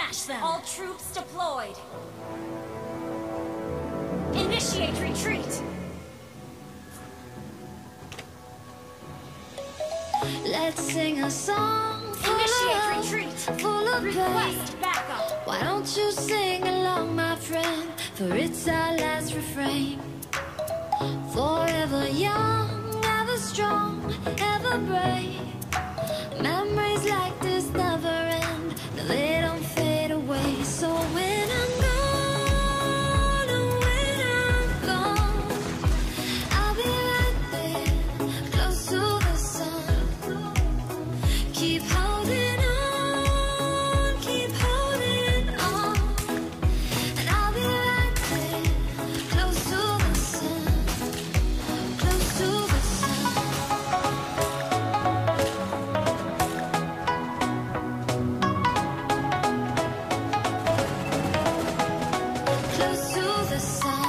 Smash them! All troops deployed! Initiate retreat! Let's sing a song Initiate retreat! full of pain. Request backup! Why don't you sing along, my friend? For it's our last refrain. Forever young, ever strong, ever brave. Memories like this never end. No, they don't fade away. So when I'm gone, oh, when I'm gone, I'll be right there, close to the sun. Keep holding on, keep holding on. And I'll be right there, close to the sun, close to the sun. Close to the sun.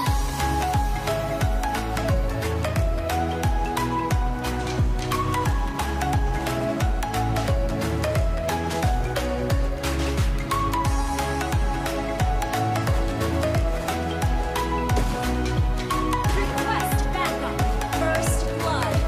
Request backup! First blood!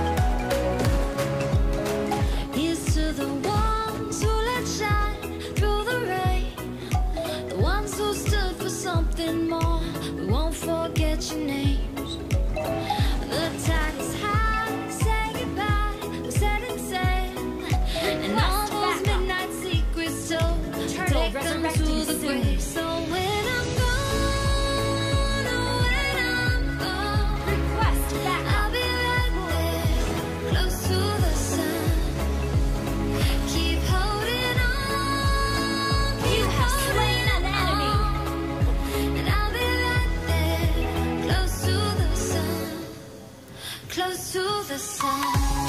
Here's to the ones who let shine through the rain, the ones who stood for something more. We won't forget your names. The tide is high, say goodbye, we're setting sail, and all those midnight secrets told, Turtle take them to resurrecting the soon. grave. So when I'm gone, oh, when I'm gone, Request backup! I'll be right there, close to the sun. Keep holding on, You have slain an enemy! and I'll be right there, close to the sun, close to the sun.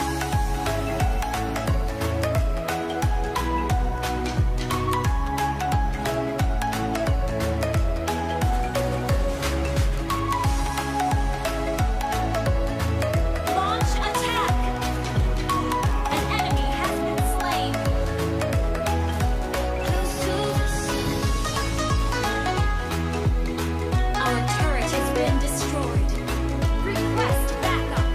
Launch attack! An enemy has been slain! Close to the sun. Our turret has been destroyed. Request backup!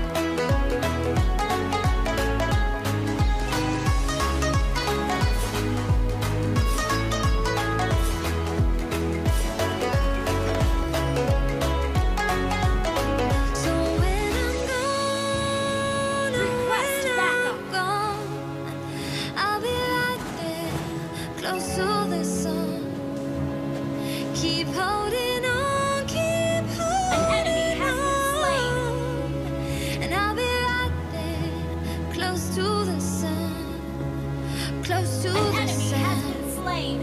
So when I'm gone, Request when backup. I'm gone, I'll be right there, close to the sun. Keep holding on, keep holding enemy has been slain. on, and I'll be right there, close to the sun, close to An the enemy has sun. been slain!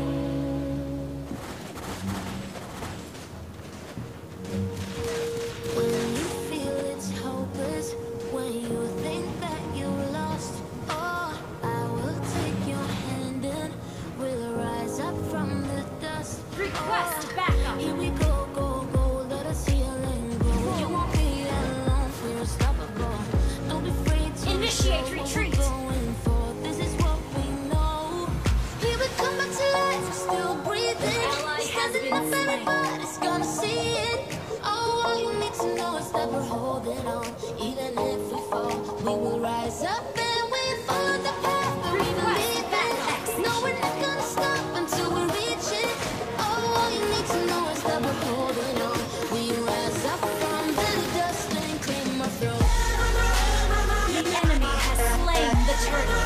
When you feel it's hopeless, when you think that you're lost, oh, I will take your hand and we'll rise up from the dust. Request Oh, backup! here we go, go, go, let us heal and grow. You won't be alone, we're unstoppable. Don't be afraid to Initiate show what retreat. we're going for. This is what we know. Here we come back to life, we're still breathing. Ally has Standing been up, slain. everybody's gonna see it. Oh, all you need to know is that we're holding on. Even if we fall, we will rise up and we follow the path that we believe in. No, we're not gonna stop until we reach it. Oh, all you need to know is that we're holding on. We rise up from the dust and claim our throne. The enemy has slain the turtle!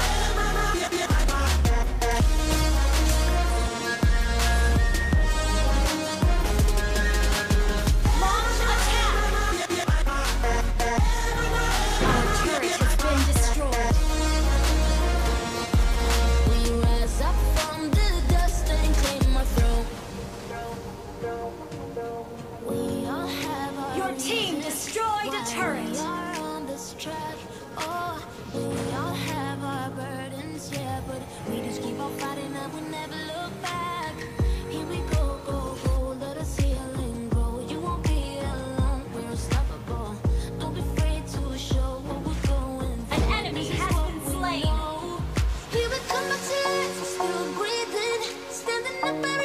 Launch attack! Our turret has been destroyed. We rise up from the dust and claim our throne. We all have our Your team destroyed a turret! We are on this track. Oh, we all have our burdens, yeah, but we just keep on fighting and we never look back. Here we go, go, go, let us heal and grow. You won't be alone, we're unstoppable. Don't be afraid to show what we're going for. An enemy This is has what been we slain. know. Here we come back to life, we're still breathing. Standing up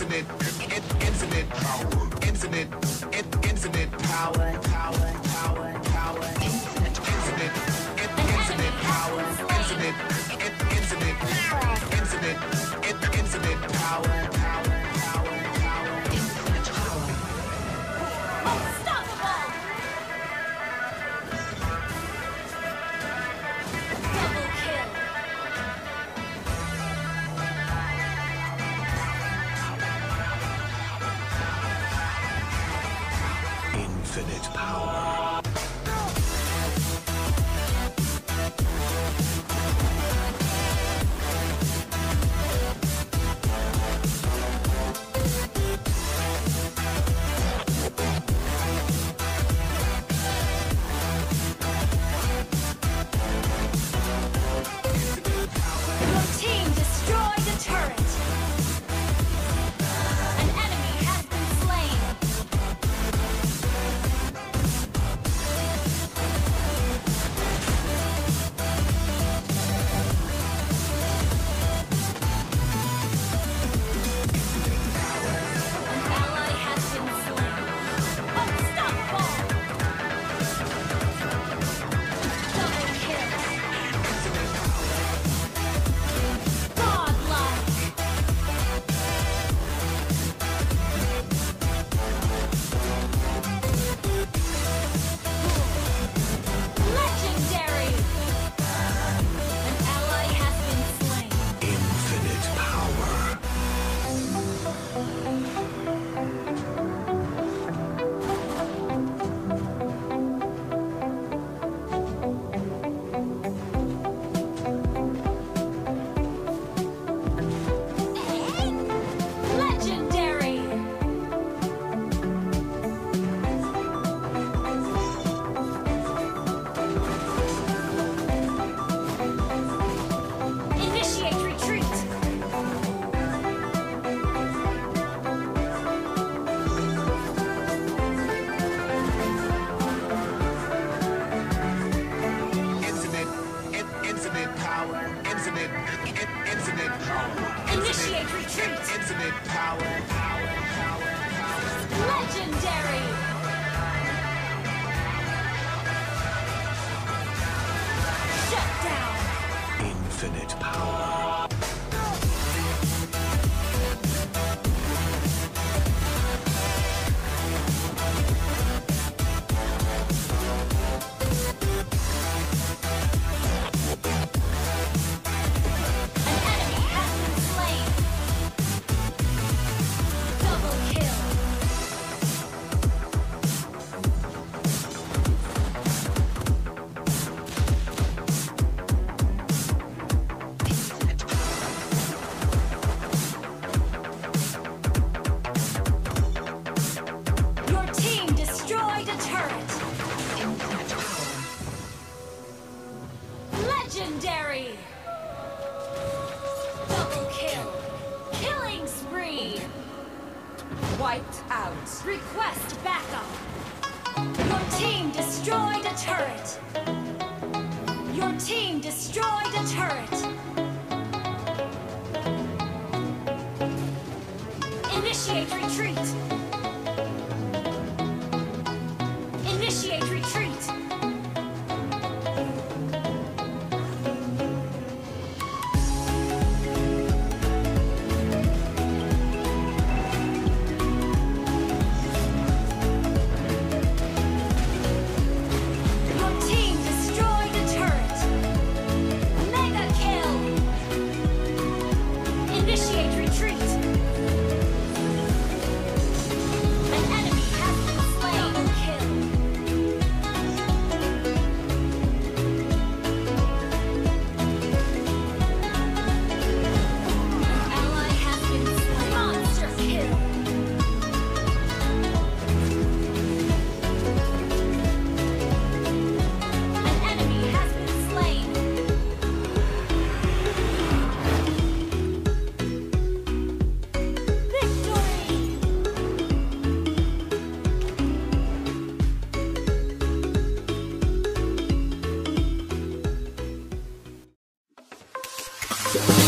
infinite power, infinite power, power, power, power, infinite power, infinite power, power, power, power, infinite power. Unstoppable! Double kill! Infinite power. Your team destroyed a turret! An enemy has been slain! An ally has been slain! Unstoppable! Double kill! Godlike! Legendary! An ally has been slain. Infinite power. Legendary! Initiate retreat! Infinite power, infinite power, Initiate retreat! infinite power, power, power, power. Legendary! Shut down! Infinite power. An enemy has been slain! Double kill! Your team destroyed a turret! Legendary! Double kill! Killing spree! Wiped out. Request backup! Your team destroyed a turret! Your team destroyed a turret! Initiate retreat! Initiate retreat! Your team destroyed a turret! Mega kill! Initiate retreat! An enemy has been slain! Double kill! An ally has been slain! Monster kill! An enemy has been slain! Victory!